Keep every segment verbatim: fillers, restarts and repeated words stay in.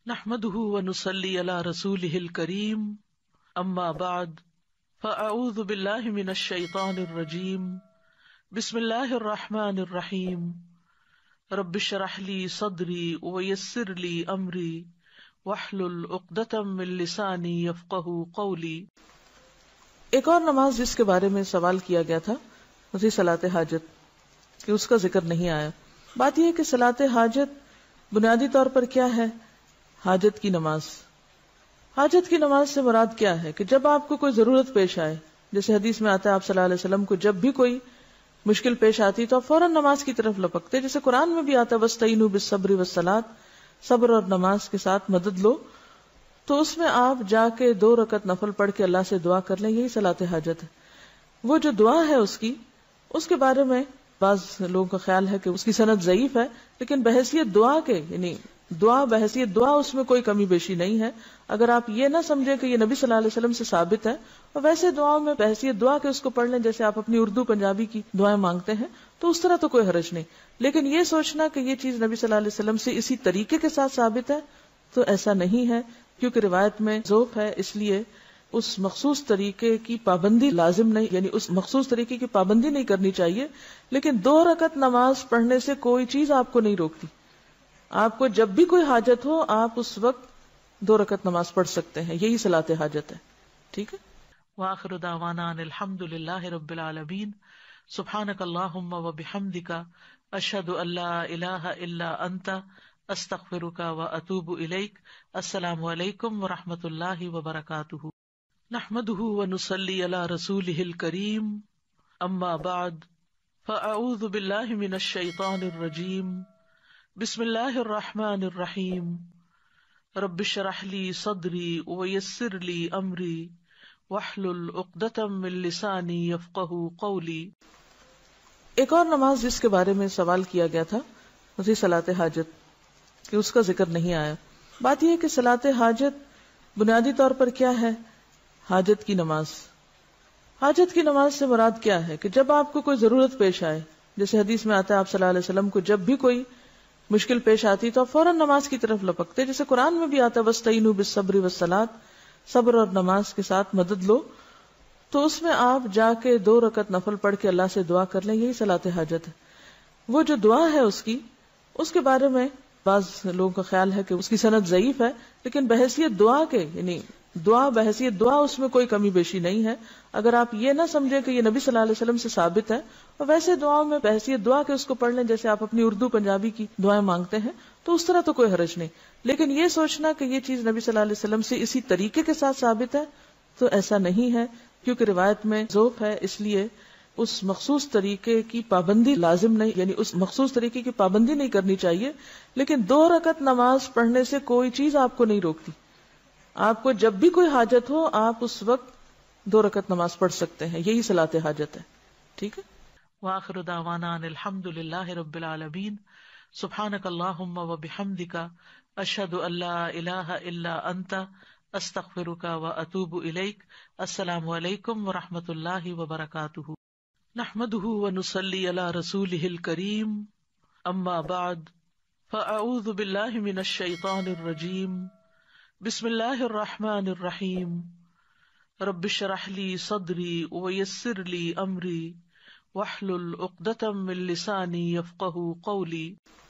نحمده ونصلي على رسوله الكريم اما بعد فاعوذ بالله من الشيطان الرجيم بسم الله الرحمن الرحيم رب اشرح لي صدري ويسر لي امري واحلل عقدة من لساني يفقهوا قولي۔ ایک اور نماز جس کے بارے میں سوال کیا گیا تھا اسی صلاۃ حاجت کہ اس کا ذکر نہیں آیا۔ بات یہ ہے کہ صلاۃ حاجت بنیادی طور پر کیا ہے؟ حاجت کی نماز۔ حاجت کی نماز سے مراد کیا ہے کہ جب آپ کو کوئی ضرورت پیش آئے، جیسے حدیث میں آتا ہے آپ صلی اللہ علیہ وسلم کو جب بھی کوئی مشکل پیش آتی تو آپ فوراً نماز کی طرف لپکتے، جیسے قرآن میں بھی آتا ہے وَاسْتَعِينُوا بِالصَّبْرِ وَالصَّلَاةِ، صبر اور نماز کے ساتھ مدد لو، تو اس میں آپ جا کے دو رکعت نفل پڑھ کے اللہ سے دعا کر لیں، یہی صلاۃ حاجت ہے۔ وہ جو دعا ہے اس کی اس کے بارے میں بعض لوگوں کا خیال ہے کہ اس کی سند ضعیف ہے، لیکن بحیثیت دعا کے یعنی دعا بحیثیت دعا اس میں کوئی کمی بیشی نہیں ہے۔ اگر آپ یہ نہ سمجھیں کہ یہ نبی صلی اللہ علیہ وسلم سے ثابت ہے، اور ویسے دعاؤں میں بحیثیت دعا کے اس کو پڑھ لیں جیسے آپ اپنی اردو پنجابی کی دعائیں مانگتے ہیں، تو اس طرح تو کوئی حرج نہیں، لیکن یہ سوچنا کہ یہ چیز نبی صلی اللہ علیہ وسلم سے اسی طریقے کے ساتھ ثابت ہے تو ایسا نہیں ہے، کیونکہ روایت میں ذوق ہے، اس لیے اس مخصوص طریقے کی پابندی لازم نہیں، یعنی اس مخصوص طریقے کی پابندی نہیں کرنی چاہیے، لیکن دو رکعت نماز پڑھنے سے کوئی چیز آپ کو نہیں روکتی۔ آپ کو جب بھی کوئی حاجت ہو آپ اس وقت دو رکعت نماز پڑھ سکتے ہیں، یہی صلاۃ حاجت ہے، ٹھیک ہے۔ وآخر دعوانا ان الحمد للہ رب العالمین سبحانک اللہم وبحمدک اشہد ان لا الہ الا انت استغفرک واتوب الیک۔ السلام علیکم ورحمۃ اللہ وبرکاتہ۔ نحمده ونصلی علی رسوله الکریم اما بعد فاعوذ باللہ من الشیطان الرجیم بسم اللہ الرحمن الرحیم رب اشرح لی صدری ویسر لی امری واحلل عقدۃ من لسانی یفقہوا قولی۔ ایک اور نماز جس کے بارے میں سوال کیا گیا تھا اسی صلاۃ حاجت کہ اس کا ذکر نہیں آیا۔ بات یہ ہے کہ صلاۃ حاجت بنیادی طور پر کیا ہے؟ حاجت کی نماز۔ حاجت کی نماز سے مراد کیا ہے کہ جب آپ کو کوئی ضرورت پیش آئے، جیسے حدیث میں آتا ہے آپ صلی اللہ علیہ وسلم کو جب بھی کوئی مشکل پیش آتی تو آپ فوراً نماز کی طرف لپکتے، جیسے قرآن میں بھی آتا ہے وَاسْتَعِينُوا بِالصَّبْرِ وَالصَّلَاةِ، صبر اور نماز کے ساتھ مدد لو، تو اس میں آپ جا کے دو رکعت نفل پڑھ کے اللہ سے دعا کر لیں، یہی صلاۃ حاجت ہے۔ وہ جو دعا ہے اس کی اس کے بارے میں بعض لوگوں کا خیال ہے کہ اس کی سند ضعیف ہے، لیکن بحیثیت دعا کے یعنی دعا بحیثیت دعا اس میں کوئی کمی بیشی نہیں ہے۔ اگر آپ یہ نہ سمجھیں کہ یہ نبی صلی اللہ علیہ وسلم سے ثابت ہے، اور ویسے دعاؤں میں بحیثیت دعا کے اس کو پڑھ لیں جیسے آپ اپنی اردو پنجابی کی دعائیں مانگتے ہیں، تو اس طرح تو کوئی حرج نہیں، لیکن یہ سوچنا کہ یہ چیز نبی صلی اللہ علیہ وسلم سے اسی طریقے کے ساتھ ثابت ہے تو ایسا نہیں ہے، کیونکہ روایت میں ذوق ہے، اس لیے اس مخصوص طریقے کی پابندی لازم نہیں، یعنی اس مخصوص طریقے کی پابندی نہیں کرنی چاہیے، لیکن دو رکعت نماز پڑھنے سے کوئی چیز آپ کو نہیں روکتی۔ آپ کو جب بھی کوئی حاجت ہو آپ اس وقت دو رکعت نماز پڑھ سکتے ہیں، یہی صلاۃ حاجت ہے، ٹھیک ہے۔ وآخر دعوانا ان الحمد للہ رب العالمین سبحانک اللہم وبحمدک اشہد ان لا الہ الا انت استغفرک واتوب الیک۔ السلام علیکم ورحمۃ اللہ وبرکاتہ۔ نحمده ونصلی علی رسوله الکریم اما بعد فاعوذ باللہ من الشیطان الرجیم بسم اللہ الرحمن الرحیم رب اشرح لی صدری ویسر لی امری واحلل عقدۃ من لسانی یفقہوا قولی۔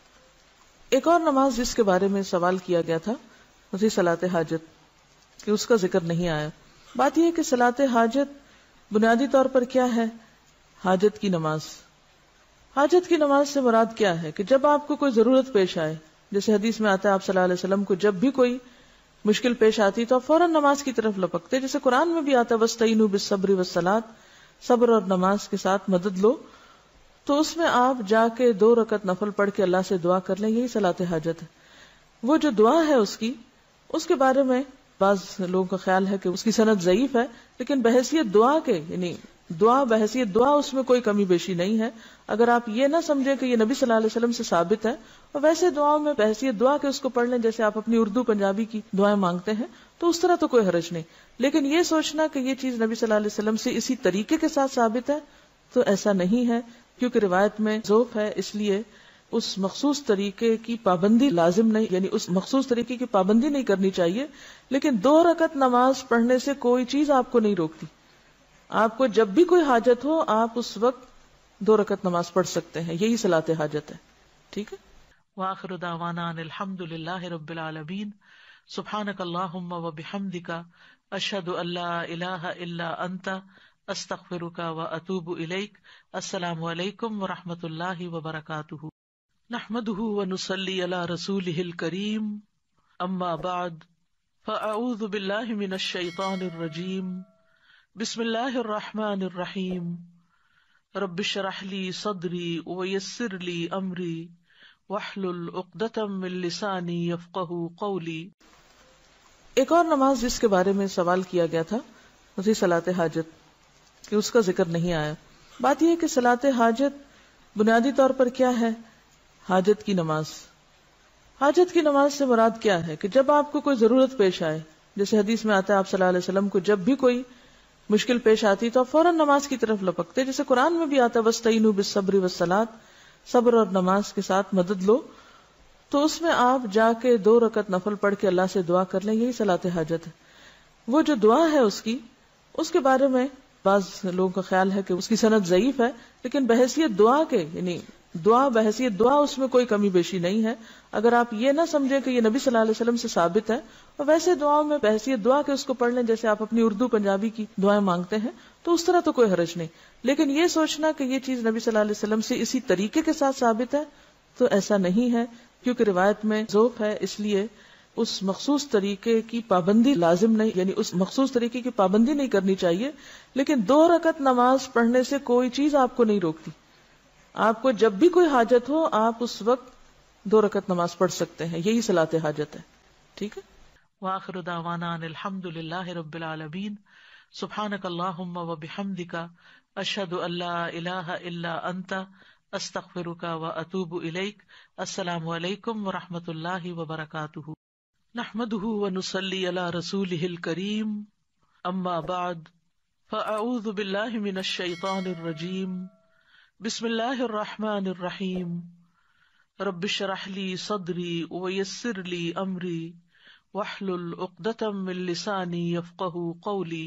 ایک اور نماز جس کے بارے میں سوال کیا گیا تھا اسی صلاۃ حاجت کہ اس کا ذکر نہیں آیا۔ بات یہ ہے کہ صلاۃ حاجت بنیادی طور پر کیا ہے؟ حاجت کی نماز۔ حاجت کی نماز سے مراد کیا ہے کہ جب آپ کو کوئی ضرورت پیش آئے، جیسے حدیث میں آتا ہے آپ صلی اللہ علیہ وسلم کو جب بھی کوئی مشکل پیش آتی تو آپ فوراً نماز کی طرف لپکتے، جیسے قرآن میں بھی آتا ہے وَاسْتَعِينُوا بِالصَّبْرِ وَالصَّلَاةِ، صبر اور نماز کے ساتھ مدد لو، تو اس میں آپ جا کے دو رکعت نفل پڑھ کے اللہ سے دعا کر لیں، یہی صلاۃ حاجت ہے۔ وہ جو دعا ہے اس کی اس کے بارے میں بعض لوگوں کا خیال ہے کہ اس کی سند ضعیف ہے، لیکن بحیثیت دعا کے یعنی دعا بحیثیت دعا اس میں کوئی کمی بیشی نہیں ہے۔ اگر آپ یہ نہ سمجھیں کہ یہ نبی صلی اللہ علیہ وسلم سے ثابت ہے، اور ویسے دعاؤں میں بحیثیت دعا کے اس کو پڑھ لیں جیسے آپ اپنی اردو پنجابی کی دعائیں مانگتے ہیں، تو اس طرح تو کوئی حرج نہیں، لیکن یہ سوچنا کہ یہ چیز نبی صلی اللہ علیہ وسلم سے اسی طریقے کے ساتھ ثابت ہے تو ایسا نہیں ہے، کیونکہ روایت میں ذوق ہے، اس لیے اس مخصوص طریقے کی پابندی لازم نہیں، یعنی اس مخصوص طریقے کی پابندی نہیں کرنی چاہیے، لیکن دو رکعت نماز پڑھنے سے کوئی چیز آپ کو نہیں روکتی. آپ کو جب بھی کوئی حاجت ہو آپ اس وقت دو رکعت نماز پڑھ سکتے ہیں، یہی صلاۃ حاجت ہے. ٹھیک ہے. وآخر دعوانا ان الحمد للہ رب العالمین. سبحانک اللہم وبحمدک اشہد ان لا الہ الا انت استغفرک واتوب الیک. السلام علیکم ورحمۃ اللہ وبرکاتہ. نحمده ونصلی علی رسولہ الکریم. اما بعد فاعوذ باللہ من الشیطان الرجیم. بسم اللہ الرحمن الرحیم. رب اشرح لی صدری ویسر لی امری واحلل عقدۃ من لسانی یفقہوا قولی. ایک اور نماز جس کے بارے میں سوال کیا گیا تھا وہی صلاۃ حاجت، کہ اس کا ذکر نہیں آیا. بات یہ ہے کہ صلاۃ حاجت بنیادی طور پر کیا ہے؟ حاجت کی نماز. حاجت کی نماز سے مراد کیا ہے؟ کہ جب آپ کو کوئی ضرورت پیش آئے، جیسے حدیث میں آتا ہے آپ صلی اللہ علیہ وسلم کو جب بھی کوئی مشکل پیش آتی تو آپ فوراً نماز کی طرف لپکتے، جیسے قرآن میں بھی آتا ہے وَاسْتَعِينُوا بِالصَّبْرِ وَالصَّلَاةِ، صبر اور نماز کے ساتھ مدد لو. تو اس میں آپ جا کے دو رکعت نفل پڑھ کے اللہ سے دعا کر لیں، یہی صلاۃ حاجت ہے. وہ جو دعا ہے اس کی اس کے بارے میں بعض لوگوں کا خیال ہے کہ اس کی سند ضعیف ہے، لیکن بحیثیت دعا کے، یعنی دعا بحیثیت دعا اس میں کوئی کمی بیشی نہیں ہے. اگر آپ یہ نہ سمجھیں کہ یہ نبی صلی اللہ علیہ وسلم سے ثابت ہے، اور ویسے دعاؤں میں بحیثیت دعا کے اس کو پڑھ لیں جیسے آپ اپنی اردو پنجابی کی دعائیں مانگتے ہیں، تو اس طرح تو کوئی حرج نہیں. لیکن یہ سوچنا کہ یہ چیز نبی صلی اللہ علیہ وسلم سے اسی طریقے کے ساتھ ثابت ہے تو ایسا نہیں ہے، کیونکہ روایت میں ذوق ہے، اس لیے اس مخصوص طریقے کی پابندی لازم نہیں، یعنی اس مخصوص طریقے کی پابندی نہیں کرنی چاہیے. لیکن دو رکعت نماز پڑھنے سے کوئی چیز آپ کو نہیں روکتی. آپ کو جب بھی کوئی حاجت ہو آپ اس وقت دو رکعت نماز پڑھ سکتے ہیں، یہی صلاۃ حاجت ہے. ٹھیک ہے. وآخر دعوانا ان الحمد للہ رب العالمین. سبحانک اللہم وبحمدک اشہد ان لا الہ الا انت استغفرک واتوب الیک. السلام علیکم ورحمۃ اللہ وبرکاتہ. نحمده ونصلی علی رسولہ الکریم. اما بعد فاعوذ باللہ من الشیطان الرجیم. بسم اللہ الرحمن الرحیم. رب اشرح لی صدری ویسر لی امری واحلل عقدۃ من لسانی یفقہوا قولی.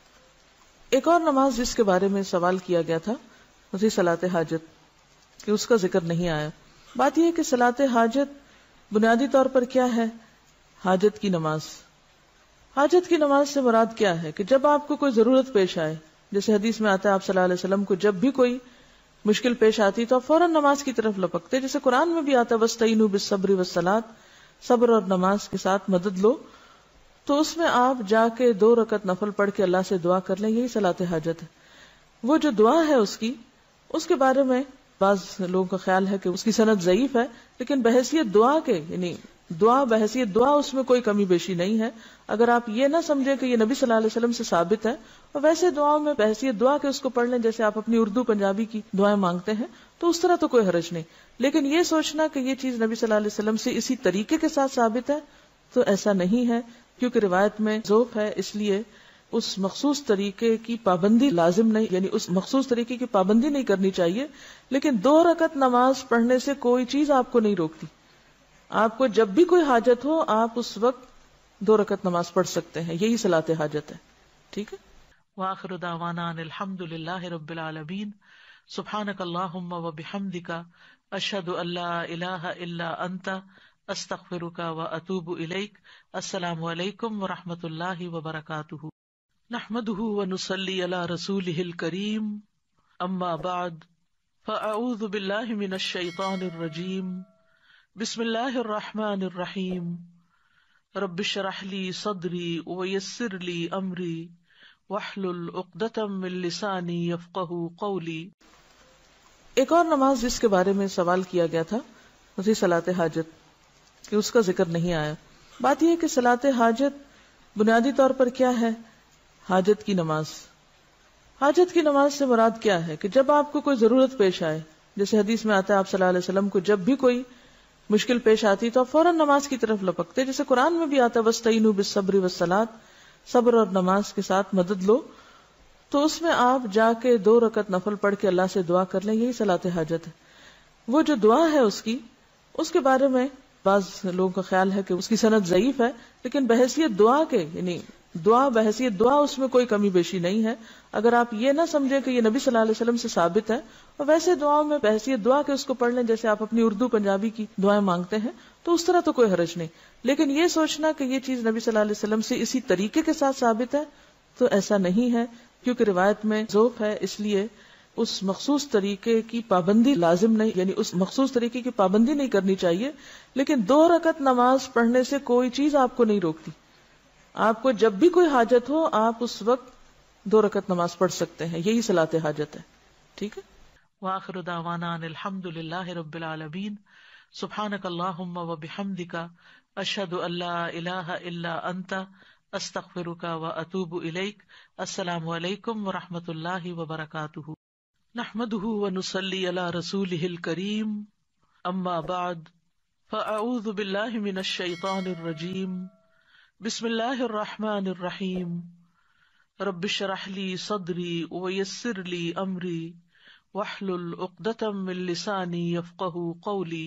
ایک اور نماز جس کے بارے میں سوال کیا گیا تھا وہی صلاۃ حاجت، کہ اس کا ذکر نہیں آیا. بات یہ ہے کہ صلاۃ حاجت بنیادی طور پر کیا ہے؟ حاجت کی نماز. حاجت کی نماز سے مراد کیا ہے؟ کہ جب آپ کو کوئی ضرورت پیش آئے، جیسے حدیث میں آتا ہے آپ صلی اللہ علیہ وسلم کو جب بھی کوئی مشکل پیش آتی تو آپ فوراً نماز کی طرف لپکتے، جیسے قرآن میں بھی آتا ہے وَاسْتَعِينُوا بِالصَّبْرِ وَالصَّلَاةِ، صبر اور نماز کے ساتھ مدد لو. تو اس میں آپ جا کے دو رکعت نفل پڑھ کے اللہ سے دعا کر لیں، یہی صلاۃ حاجت ہے. وہ جو دعا ہے اس کی اس کے بارے میں بعض لوگوں کا خیال ہے کہ اس کی سند ضعیف ہے، لیکن بحیثیت دعا کے، یعنی دعا بحیثیت دعا اس میں کوئی کمی بیشی نہیں ہے. اگر آپ یہ نہ سمجھیں کہ یہ نبی صلی اللہ علیہ وسلم سے ثابت ہے، اور ویسے دعاؤں میں بحیثیت دعا کے اس کو پڑھ لیں جیسے آپ اپنی اردو پنجابی کی دعائیں مانگتے ہیں، تو اس طرح تو کوئی حرج نہیں. لیکن یہ سوچنا کہ یہ چیز نبی صلی اللہ علیہ وسلم سے اسی طریقے کے ساتھ ثابت ہے تو ایسا نہیں ہے، کیونکہ روایت میں ذوق ہے، اس لیے اس مخصوص طریقے کی پابندی لازم نہیں، یعنی اس مخصوص طریقے کی پابندی نہیں کرنی چاہیے. لیکن دو رکعت نماز پڑھنے سے کوئی چیز آپ کو نہیں روکتی. آپ کو جب بھی کوئی حاجت ہو آپ اس وقت دو رکعت نماز پڑھ سکتے ہیں، یہی صلاۃ حاجت ہے. ٹھیک ہے. وآخر دعوانا ان الحمد للہ رب العالمین. سبحانک اللہم وبحمدک اشہد ان لا الہ الا انت استغفرک واتوب الیک. السلام علیکم ورحمۃ اللہ وبرکاتہ. نحمده ونصلی علی رسولہ الکریم. اما بعد فاعوذ باللہ من الشیطان الرجیم. بسم اللہ الرحمن الرحیم. رب اشرح لی صدری ویسر لی امری واحلل عقدۃ من لسانی یفقہوا قولی. ایک اور نماز جس کے بارے میں سوال کیا گیا تھا وہی صلاۃ حاجت، کہ اس کا ذکر نہیں آیا. بات یہ ہے کہ صلاۃ حاجت بنیادی طور پر کیا ہے؟ حاجت کی نماز. حاجت کی نماز سے مراد کیا ہے؟ کہ جب آپ کو کوئی ضرورت پیش آئے، جیسے حدیث میں آتا ہے آپ صلی اللہ علیہ وسلم کو جب بھی کوئی مشکل پیش آتی تو آپ فوراً نماز کی طرف لپکتے، جیسے قرآن میں بھی آتا ہے وَاسْتَعِينُوا بِالصَّبْرِ وَالصَّلَاةِ، صبر اور نماز کے ساتھ مدد لو. تو اس میں آپ جا کے دو رکعت نفل پڑھ کے اللہ سے دعا کر لیں، یہی صلاۃ حاجت ہے. وہ جو دعا ہے اس کی اس کے بارے میں بعض لوگوں کا خیال ہے کہ اس کی سند ضعیف ہے، لیکن بحیثیت دعا کے یعنی دعا بحیثیت دعا اس میں کوئی کمی بیشی نہیں ہے. اگر آپ یہ نہ سمجھیں کہ یہ نبی صلی اللہ علیہ وسلم سے ثابت ہے، اور ویسے دعاؤں میں بحیثیت دعا کے اس کو پڑھ لیں جیسے آپ اپنی اردو پنجابی کی دعائیں مانگتے ہیں، تو اس طرح تو کوئی حرج نہیں. لیکن یہ سوچنا کہ یہ چیز نبی صلی اللہ علیہ وسلم سے اسی طریقے کے ساتھ ثابت ہے تو ایسا نہیں ہے، کیونکہ روایت میں ذوق ہے، اس لیے اس مخصوص طریقے کی پابندی لازم نہیں، یعنی اس مخصوص طریقے کی پابندی نہیں کرنی چاہیے. لیکن دو رکعت نماز پڑھنے سے کوئی چیز آپ کو نہیں روکتی. آپ کو جب بھی کوئی حاجت ہو آپ اس وقت دو رکعت نماز پڑھ سکتے ہیں، یہی صلاۃ حاجت ہے. ٹھیک ہے. وآخر دعوانا ان الحمد للہ رب العالمین. سبحانک اللہم وبحمدک، اشہد ان لا الہ الا انت، استغفرک واتوب الیک. السلام علیکم ورحمۃ اللہ وبرکاتہ. نحمده ونصلی علی رسولہ الکریم. اما بعد فاعوذ باللہ من الشیطان الرجیم. بسم اللہ الرحمن الرحیم. رب اشرح لی صدری ویسر لی امری واحلل عقدۃ من لسانی یفقہوا قولی.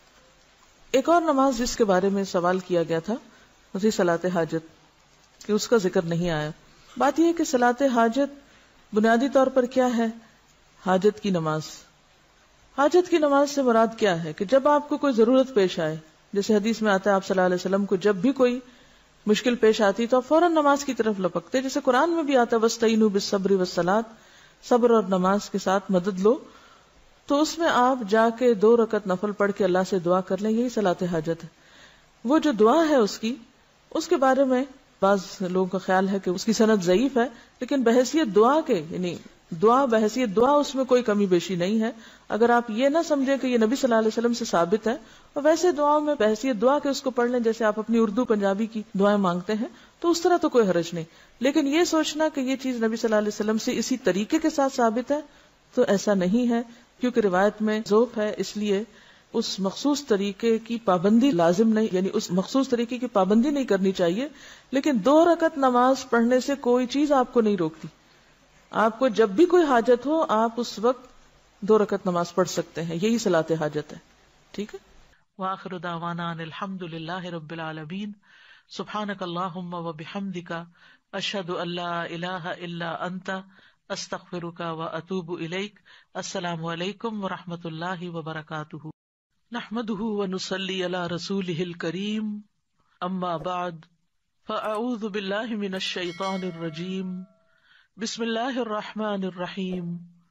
ایک اور نماز جس کے بارے میں سوال کیا گیا تھا وہی صلاۃ حاجت، کہ اس کا ذکر نہیں آیا. بات یہ ہے کہ صلاۃ حاجت بنیادی طور پر کیا ہے؟ حاجت کی نماز. حاجت کی نماز سے مراد کیا ہے؟ کہ جب آپ کو کوئی ضرورت پیش آئے، جیسے حدیث میں آتا ہے آپ صلی اللہ علیہ وسلم کو جب بھی کوئی مشکل پیش آتی تو آپ فوراً نماز کی طرف لپکتے، جیسے قرآن میں بھی آتا ہے وَاسْتَعِينُوا بِالصَّبْرِ وَالصَّلَاةِ، صبر اور نماز کے ساتھ مدد لو. تو اس میں آپ جا کے دو رکعت نفل پڑھ کے اللہ سے دعا کر لیں، یہی صلاۃ حاجت ہے. وہ جو دعا ہے اس کی اس کے بارے میں بعض لوگوں کا خیال ہے کہ اس کی سند ضعیف ہے، لیکن بحیثیت دعا کے یعنی دعا بحیثیت دعا اس میں کوئی کمی بیشی نہیں ہے. اگر آپ یہ نہ سمجھیں کہ یہ نبی صلی اللہ علیہ وسلم سے ثابت ہے، اور ویسے دعاؤں میں بحیثیت دعا کے اس کو پڑھ لیں جیسے آپ اپنی اردو پنجابی کی دعائیں مانگتے ہیں، تو اس طرح تو کوئی حرج نہیں. لیکن یہ سوچنا کہ یہ چیز نبی صلی اللہ علیہ وسلم سے اسی طریقے کے ساتھ ثابت ہے تو ایسا نہیں ہے، کیونکہ روایت میں ذوق ہے، اس لیے اس مخصوص طریقے کی پابندی لازم نہیں، یعنی اس مخصوص طریقے کی پابندی نہیں کرنی چاہیے. لیکن دو رکعت نماز پڑھنے سے کوئی چیز آپ کو نہیں روکتی. آپ کو جب بھی کوئی حاجت ہو آپ اس وقت دو رکعت نماز پڑھ سکتے ہیں، یہی صلاۃ حاجت ہے. ٹھیک ہے. وآخر دعوانا ان الحمد للہ رب العالمین. سبحانک اللہم وبحمدک، اشہد ان لا الہ الا انت، استغفرک واتوب الیک. السلام علیکم ورحمۃ اللہ وبرکاتہ. نحمده ونصلی علی رسولہ الکریم. اما بعد فاعوذ باللہ من الشیطان الرجیم. بسم اللہ الرحمن الرحیم.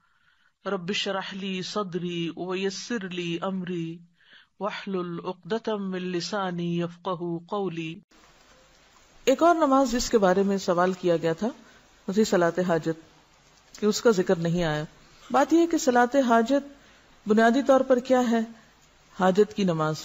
رب اشرح لی صدری ویسر لی امری واحلل عقدۃ من لسانی یفقہوا قولی. ایک اور نماز جس کے بارے میں سوال کیا گیا تھا وہی صلاۃ حاجت، کہ اس کا ذکر نہیں آیا. بات یہ ہے کہ صلاۃ حاجت بنیادی طور پر کیا ہے؟ حاجت کی نماز.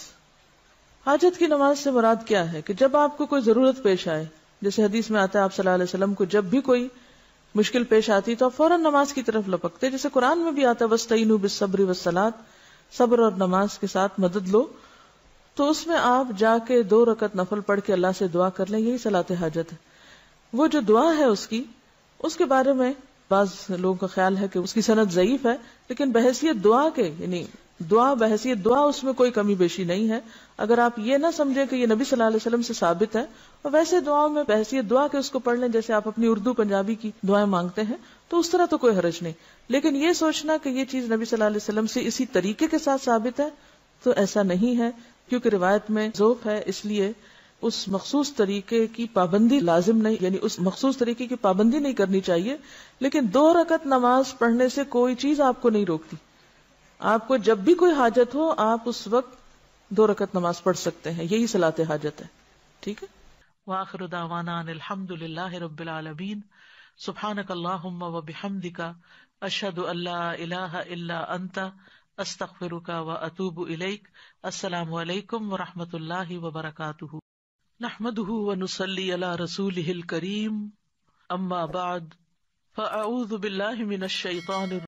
حاجت کی نماز سے مراد کیا ہے؟ کہ جب آپ کو کوئی ضرورت پیش آئے، جیسے حدیث میں آتا ہے آپ صلی اللہ علیہ وسلم کو جب بھی کوئی مشکل پیش آتی تو آپ فوراً نماز کی طرف لپکتے، جیسے قرآن میں بھی آتا ہے وَاسْتَعِينُوا بِالصَّبْرِ وَالصَّلَاةِ، صبر اور نماز کے ساتھ مدد لو. تو اس میں آپ جا کے دو رکعت نفل پڑھ کے اللہ سے دعا کر لیں، یہی صلاۃ حاجت ہے. وہ جو دعا ہے اس کی اس کے بارے میں بعض لوگوں کا خیال ہے کہ اس کی سند ضعیف ہے، لیکن بحیثیت دعا کے یعنی دعا بحیثیت دعا اس میں کوئی کمی بیشی نہیں ہے. اگر آپ یہ نہ سمجھیں کہ یہ نبی صلی اللہ علیہ وسلم سے ثابت ہے، اور ویسے دعاؤں میں بحیثیت دعا کے اس کو پڑھ لیں جیسے آپ اپنی اردو پنجابی کی دعائیں مانگتے ہیں، تو اس طرح تو کوئی حرج نہیں. لیکن یہ سوچنا کہ یہ چیز نبی صلی اللہ علیہ وسلم سے اسی طریقے کے ساتھ ثابت ہے تو ایسا نہیں ہے، کیونکہ روایت میں ذوق ہے، اس لیے اس مخصوص طریقے کی پابندی لازم نہیں، یعنی اس مخصوص طریقے کی پابندی نہیں کرنی چاہیے. لیکن دو رکعت نماز پڑھنے سے کوئی چیز آپ کو نہیں روکتی. آپ کو جب بھی کوئی حاجت ہو آپ اس وقت دو رکعت نماز پڑھ سکتے ہیں، یہی صلاۃ حاجت ہے. ٹھیک ہے. وآخر دعوانا ان الحمد للہ رب العالمین. سبحانک اللہم وبحمدک، اشہد ان لا الہ الا انت، استغفرک واتوب الیک. السلام علیکم ورحمۃ اللہ وبرکاتہ. نحمده ونصلی علی رسولہ الکریم. اما بعد فاعوذ باللہ من الشیطان الرجیم.